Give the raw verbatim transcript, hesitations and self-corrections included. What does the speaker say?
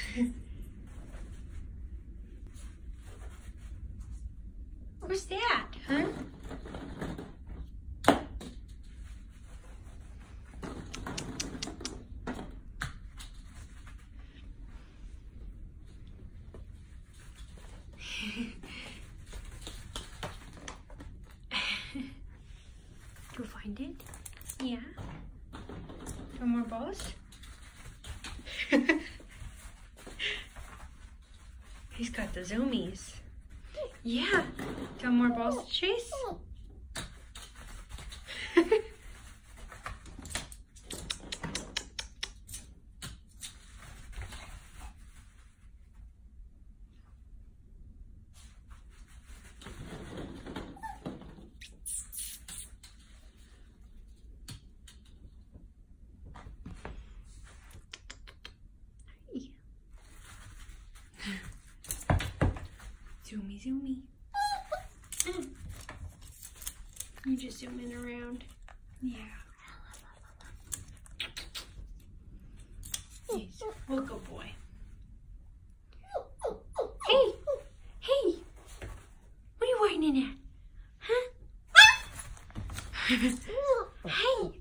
What's that, huh? Do you find it? Yeah. Do more balls? He's got the zoomies. Yeah. Do you want more balls to chase? Zoomy, zoomy. Mm. You just zooming around. Yeah. Yes. Well, good boy. Hey! Hey! What are you whining at? Huh? Hey!